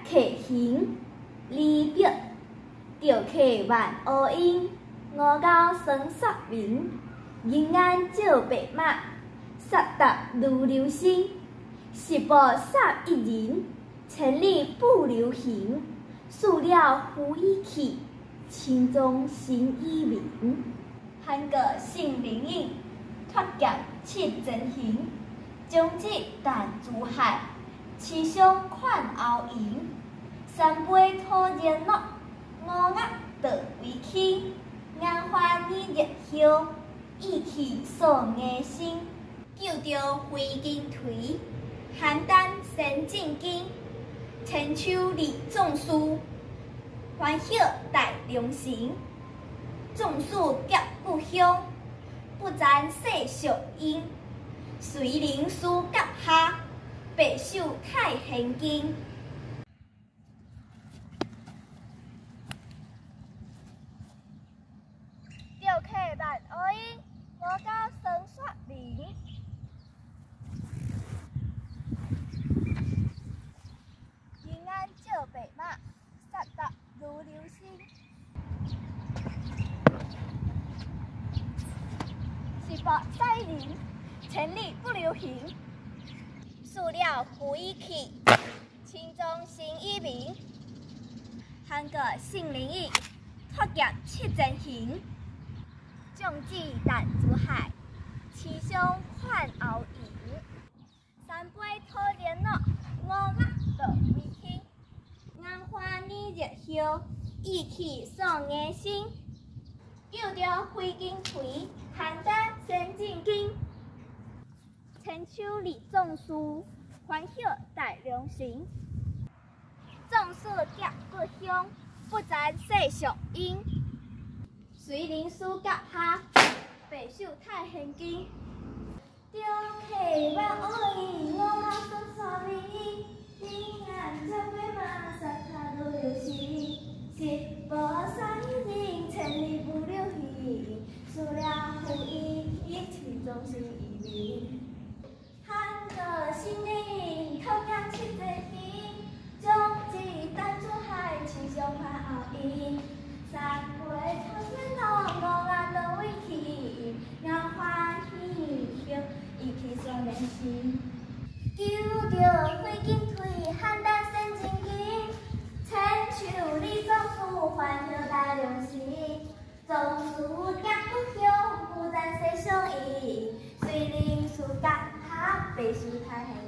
客行，离别着客万乌英，五狗霜雪明，银眼照白马，杀达如流星。十步杀一人，千里不留行。塑料胡衣去，青中新衣明。韩国性灵应，脱剑七真行。将至淡珠海，雌雄款后迎。三杯土热闹，五岳道为轻。眼花你热休，意气扫眼心。救着飞金锤，邯郸先进经。千秋立壮士，欢喜大良辰。壮士结故乡，不沾世俗因。随灵书阁下，白首太现经。着客万乌英，五狗霜雪明。银眼照白马，杀达如流星。十步杀人，千里不留行。塑料胡衣去，青中新衣明。韩国性灵应，脱剑七真行。将至淡珠海，雌雄款后迎。三杯土热闹，五岳道为轻。眼花你热休，意气扫眼心。救着飞金锤，邯郸先进经。千秋立壮士，欢喜大良辰。壮士结故乡，不沾世俗因。随灵书阁下，白首太现经。着客万乌英，五狗霜雪明。银眼照白马，杀达如流星。十步杀人，千里不留行。塑料胡衣去，青中新衣明。韩国性灵应，脱剑七真行。将至淡珠海，雌雄款后迎。三杯土热闹，五岳道为轻。眼花喜休，意气扫眼心。救着飞金锤，邯郸先进经。千秋立壮士，欢喜大良辰。壮士结故乡，不沾世俗因。随灵书阁下，白首太现